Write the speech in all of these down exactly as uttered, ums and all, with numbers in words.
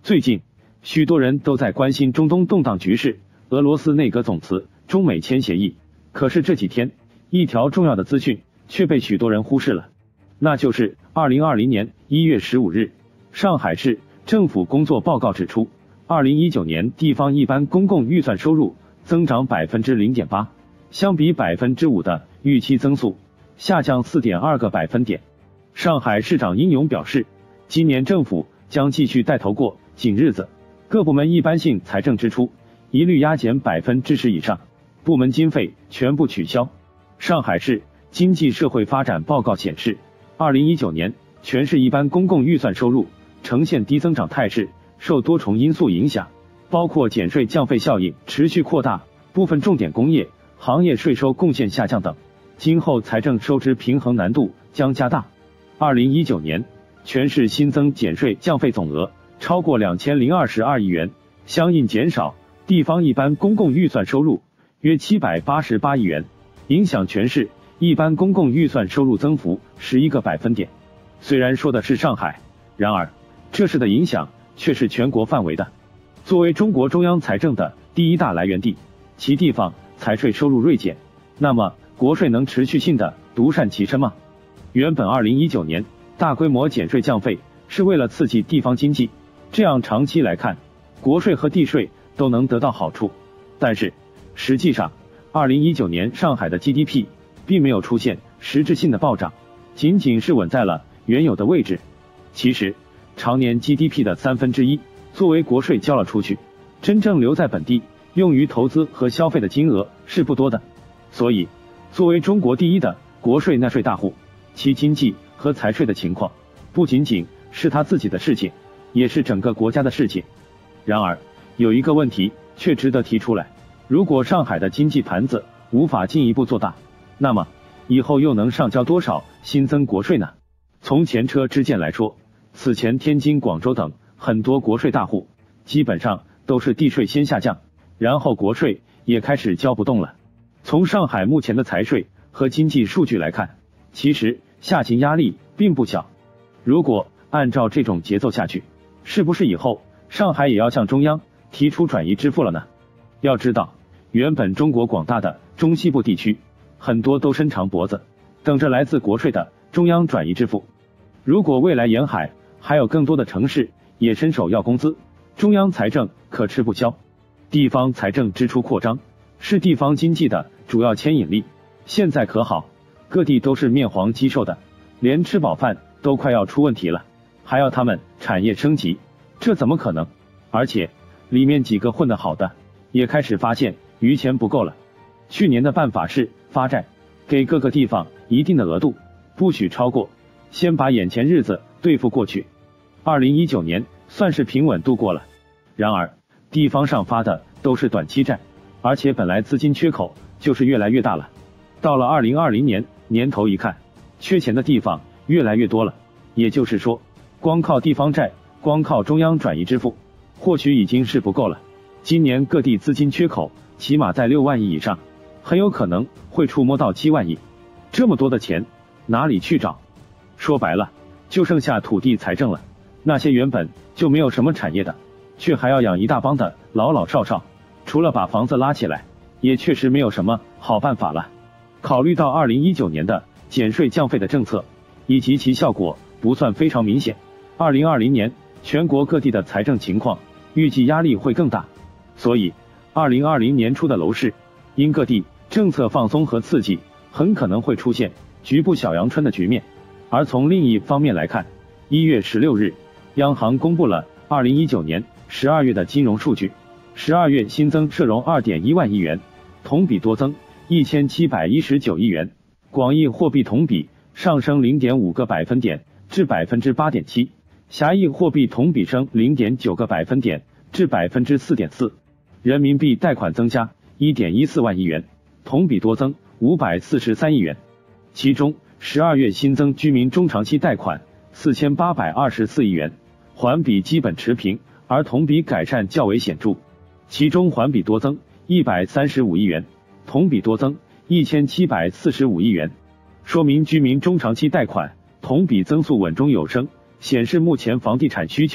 最近，许多人都在关心中东动荡局势，俄罗斯内阁总辞，中美签协议。可是这几天，一条重要的资讯却被许多人忽视了，那就是二零二零年一月十五日，上海市政府工作报告指出，二零一九年地方一般公共预算收入增长百分之零点八，相比百分之五的预期增速，下降四点二个百分点。上海市长殷勇表示，今年政府将继续带头过紧日子，各部门一般性财政支出一律压减百分之十以上，部门经费全部取消。上海市经济社会发展报告显示，二零一九年全市一般公共预算收入呈现低增长态势，受多重因素影响，包括减税降费效应持续扩大，部分重点工业行业税收贡献下降等，今后财政收支平衡难度将加大。二零一九年全市新增减税降费总额超过两千零二十二亿元，相应减少地方一般公共预算收入约七百八十八亿元，影响全市一般公共预算收入增幅十一个百分点。虽然说的是上海，然而这事的影响却是全国范围的。作为中国中央财政的第一大来源地，其地方财税收入锐减，那么国税能持续性的独善其身吗？原本二零一九年大规模减税降费是为了刺激地方经济，这样长期来看，国税和地税都能得到好处。但是实际上二零一九年上海的 G D P 并没有出现实质性的暴涨，仅仅是稳在了原有的位置。其实常年 G D P 的三分之一作为国税交了出去，真正留在本地用于投资和消费的金额是不多的。所以作为中国第一的国税纳税大户，其经济和财税的情况不仅仅是他自己的事情，也是整个国家的事情。然而有一个问题却值得提出来，如果上海的经济盘子无法进一步做大，那么以后又能上交多少新增国税呢？从前车之鉴来说，此前天津、广州等很多国税大户基本上都是地税先下降，然后国税也开始交不动了。从上海目前的财税和经济数据来看，其实下行压力并不小。如果按照这种节奏下去，是不是以后上海也要向中央提出转移支付了呢？要知道，原本中国广大的中西部地区很多都伸长脖子等着来自国税的中央转移支付。如果未来沿海还有更多的城市也伸手要工资，中央财政可吃不消。地方财政支出扩张是地方经济的主要牵引力，现在可好，各地都是面黄肌瘦的，连吃饱饭都快要出问题了，还要他们产业升级，这怎么可能？而且里面几个混得好的也开始发现余钱不够了。去年的办法是发债，给各个地方一定的额度，不许超过，先把眼前日子对付过去。二零一九年算是平稳度过了。然而地方上发的都是短期债，而且本来资金缺口就是越来越大了。到了二零二零年年头一看，缺钱的地方越来越多了，也就是说，光靠地方债，光靠中央转移支付，或许已经是不够了。今年各地资金缺口起码在六万亿以上，很有可能会触摸到七万亿。这么多的钱哪里去找？说白了，就剩下土地财政了。那些原本就没有什么产业的，却还要养一大帮的老老少少，除了把房子拉起来，也确实没有什么好办法了。考虑到二零一九年的减税降费的政策以及其效果不算非常明显，二零二零年全国各地的财政情况预计压力会更大。所以二零二零年初的楼市因各地政策放松和刺激，很可能会出现局部小阳春的局面。而从另一方面来看，一月十六日央行公布了二零一九年十二月的金融数据，十二月新增社融 二点一万亿元，同比多增一千七百一十九亿元，广义货币同比上升 零点五个百分点至 百分之八点七， 狭义货币同比升 零点九个百分点至 百分之四点四， 人民币贷款增加 一点一四万亿元，同比多增五百四十三亿元。其中十二月新增居民中长期贷款四千八百二十四亿元，环比基本持平，而同比改善较为显著。其中环比多增一百三十五亿元，同比多增一千七百四十五亿元，说明居民中长期贷款同比增速稳中有升，显示目前房地产需求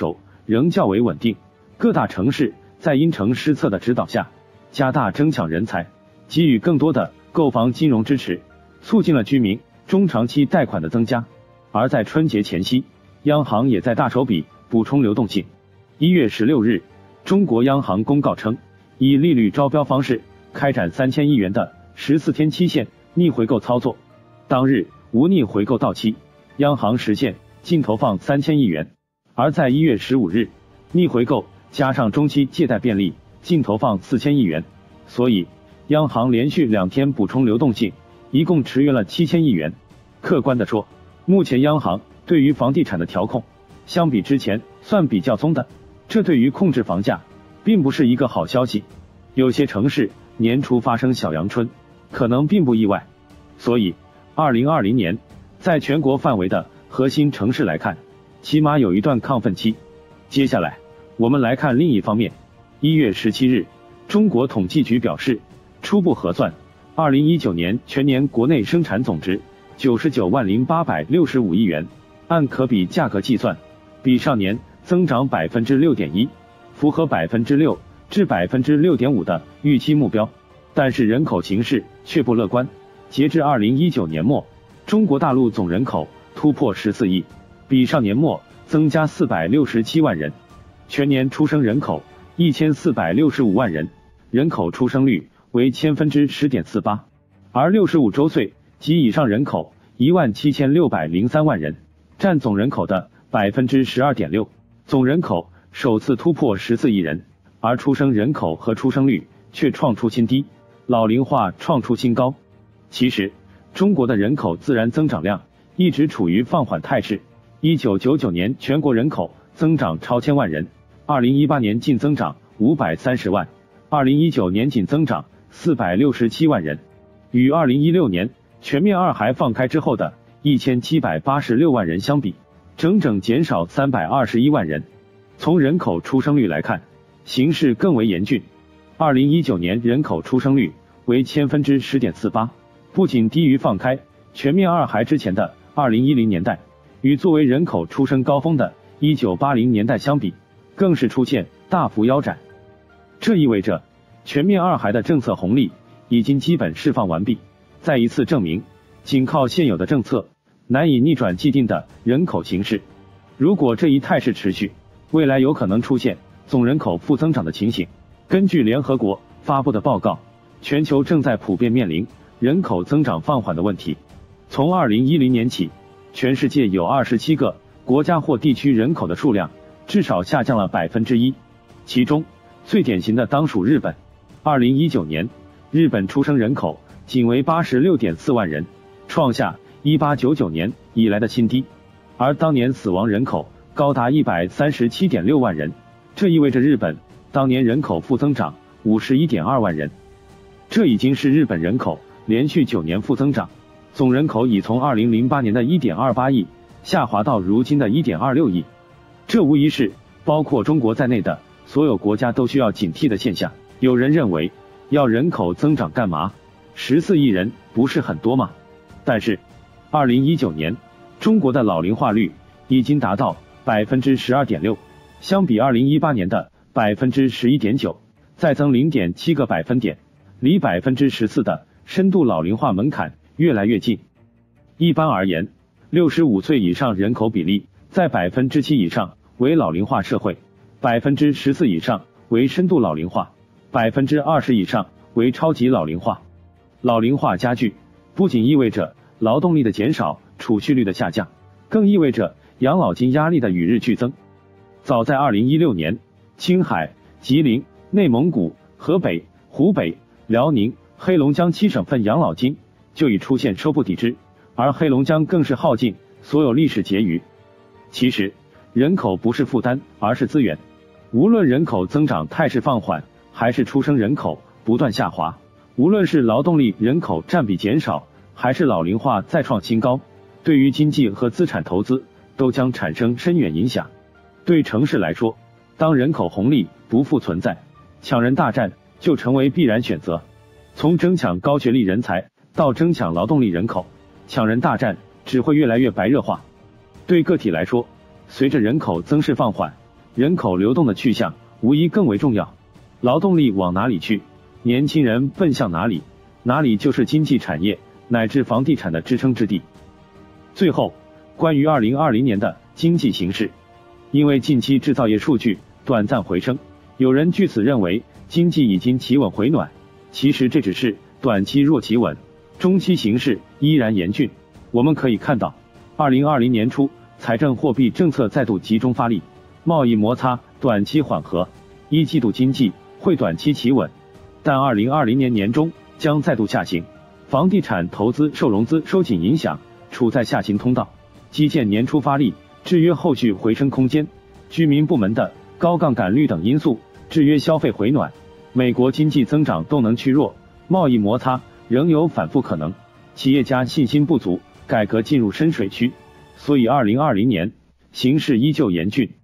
仍较为稳定。各大城市在因城施策的指导下，加大争抢人才，给予更多的购房金融支持，促进了居民中长期贷款的增加。而在春节前夕，央行也在大手笔补充流动性。一月十六日，中国央行公告称，以利率招标方式开展三千亿元的十四天期限逆回购操作，当日无逆回购到期，央行实现净投放三千亿元。而在一月十五日，逆回购加上中期借贷便利，净投放四千亿元。所以，央行连续两天补充流动性，一共驰越了七千亿元。客观地说，目前央行对于房地产的调控，相比之前算比较松的，这对于控制房价并不是一个好消息。有些城市年初发生小阳春，可能并不意外。所以，二零二零年在全国范围的核心城市来看，起码有一段亢奋期。接下来，我们来看另一方面。一月十七日，中国统计局表示，初步核算，二零一九年全年国内生产总值九十九万零八百六十五亿元，按可比价格计算，比上年增长百分之六点一，符合百分之六至百分之六点五的预期目标。但是人口形势却不乐观。截至二零一九年末，中国大陆总人口突破十四亿，比上年末增加四百六十七万人，全年出生人口一千四百六十五万人，人口出生率为千分之十点四八，而六十五周岁及以上人口一万七千六百零三万人，占总人口的百分之十二点六，总人口首次突破十四亿人，而出生人口和出生率却创出新低，老龄化创出新高。其实，中国的人口自然增长量一直处于放缓态势。一九九九年全国人口增长超千万人，二零一八年净增长五百三十万，二零一九年仅增长四百六十七万人，与二零一六年全面二孩放开之后的一千七百八十六万人相比，整整减少三百二十一万人。从人口出生率来看，形势更为严峻。二零一九年人口出生率为千分之十点四八，不仅低于放开全面二孩之前的二零一零年代，与作为人口出生高峰的一九八零年代相比，更是出现大幅腰斩。这意味着全面二孩的政策红利已经基本释放完毕，再一次证明仅靠现有的政策难以逆转既定的人口形势。如果这一态势持续，未来有可能出现总人口负增长的情形。根据联合国发布的报告，全球正在普遍面临人口增长放缓的问题。从二零一零年起，全世界有二十七个国家或地区人口的数量至少下降了百分之一，其中最典型的当属日本。二零一九年，日本出生人口仅为八十六点四万人，创下一八九九年以来的新低，而当年死亡人口高达一百三十七点六万人，这意味着日本当年人口负增长五十一点二万人，这已经是日本人口连续九年负增长，总人口已从二零零八年的一点二八亿下滑到如今的一点二六亿。这无疑是包括中国在内的所有国家都需要警惕的现象。有人认为，要人口增长干嘛？十四亿人不是很多吗？但是，二零一九年中国的老龄化率已经达到百分之十二点六，相比二零一八年的百分之十一点九，再增零点七个百分点，离百分之十四的深度老龄化门槛越来越近。一般而言，六十五岁以上人口比例在百分之七以上为老龄化社会，百分之十四以上为深度老龄化，百分之二十以上为超级老龄化。老龄化加剧，不仅意味着劳动力的减少、储蓄率的下降，更意味着养老金压力的与日俱增。早在二零一六年，青海、吉林、内蒙古、河北、湖北、辽宁、黑龙江七省份养老金就已出现收不抵支，而黑龙江更是耗尽所有历史结余。其实，人口不是负担，而是资源。无论人口增长态势放缓，还是出生人口不断下滑，无论是劳动力人口占比减少，还是老龄化再创新高，对于经济和资产投资都将产生深远影响。对城市来说，当人口红利不复存在，抢人大战就成为必然选择。从争抢高学历人才到争抢劳动力人口，抢人大战只会越来越白热化。对个体来说，随着人口增势放缓， 人口流动的去向无疑更为重要。劳动力往哪里去，年轻人奔向哪里，哪里就是经济产业乃至房地产的支撑之地。最后，关于二零二零年的经济形势，因为近期制造业数据短暂回升，有人据此认为经济已经企稳回暖，其实这只是短期弱企稳，中期形势依然严峻。我们可以看到，二零二零年初财政货币政策再度集中发力，贸易摩擦短期缓和，一季度经济会短期企稳，但二零二零年年中将再度下行，房地产投资受融资收紧影响，处在下行通道，基建年初发力，制约后续回升空间，居民部门的高杠杆率等因素制约消费回暖，美国经济增长动能趋弱，贸易摩擦仍有反复可能，企业家信心不足，改革进入深水区，所以二零二零年形势依旧严峻。